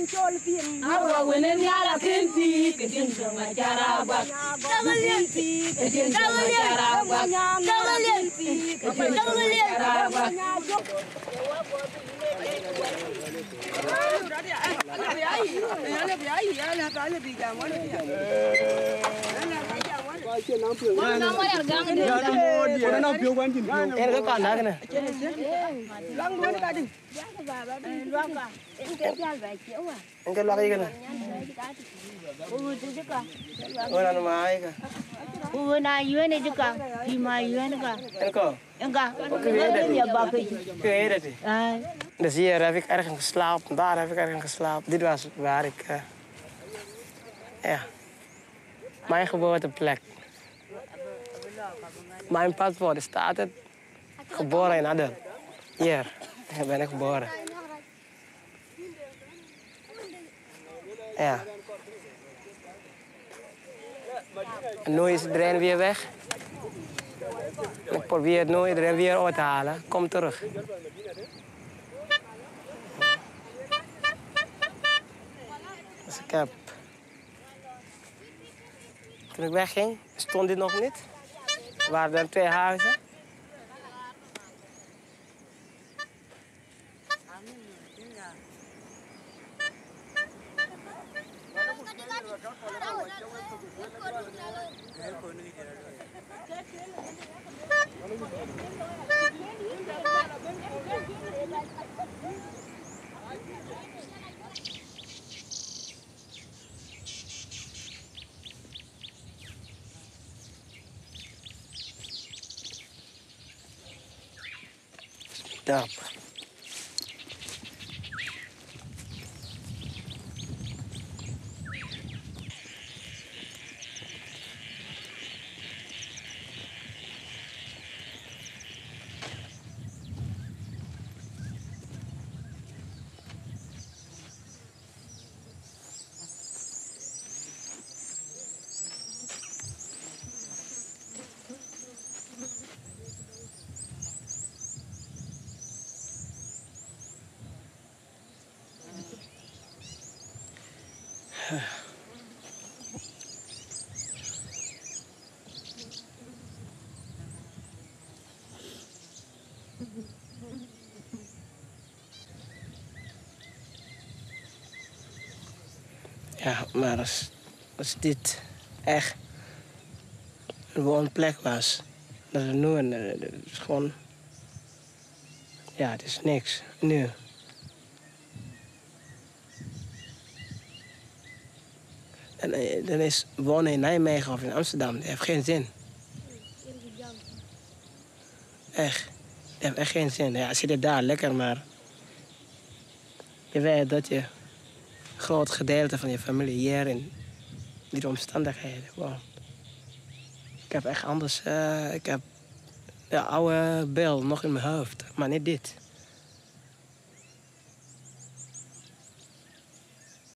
Dus hier heb ik ergens geslapen, daar heb ik ergens geslapen. Dit was waar ik... ja, mijn geboorteplek. Mijn paspoort staat het. Geboren in Adel. Hier ben ik geboren. Ja. En nu is iedereen weer weg. Ik probeer nu iedereen weer uit te halen. Kom terug. Dus ik heb... Toen ik wegging, stond dit nog niet. Er waren er 2 huizen. Stop. Ja, maar als dit echt een woonplek was, dat is nu het is gewoon... Ja, het is niks, nu. En dan is wonen in Nijmegen of in Amsterdam, dat heeft geen zin. Echt, dat heeft echt geen zin. Ja, zit je daar lekker, maar... Je weet dat je een groot gedeelte van je familie hier in die omstandigheden woont. Ik heb echt anders... ik heb de oude beeld nog in mijn hoofd, maar niet dit.